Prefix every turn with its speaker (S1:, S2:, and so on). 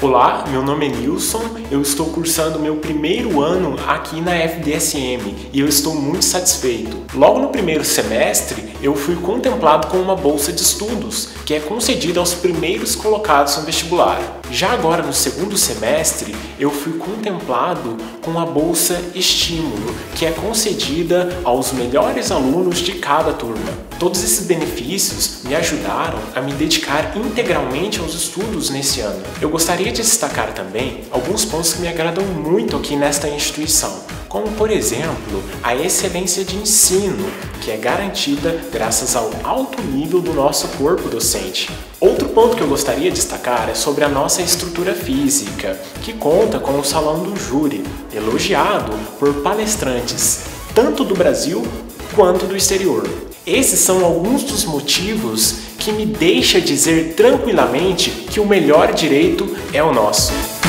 S1: Olá, meu nome é Nilson, eu estou cursando meu primeiro ano aqui na FDSM e eu estou muito satisfeito. Logo no primeiro semestre, eu fui contemplado com uma bolsa de estudos, que é concedida aos primeiros colocados no vestibular. Já agora no segundo semestre, eu fui contemplado com a bolsa Estímulo, que é concedida aos melhores alunos de cada turma. Todos esses benefícios me ajudaram a me dedicar integralmente aos estudos nesse ano. Eu gostaria de destacar também alguns pontos que me agradam muito aqui nesta instituição, como por exemplo, a excelência de ensino, que é garantida graças ao alto nível do nosso corpo docente. Outro ponto que eu gostaria de destacar é sobre a nossa estrutura física, que conta com o Salão do Júri, elogiado por palestrantes, tanto do Brasil quanto do exterior. Esses são alguns dos motivos que me deixam dizer tranquilamente que o melhor direito é o nosso.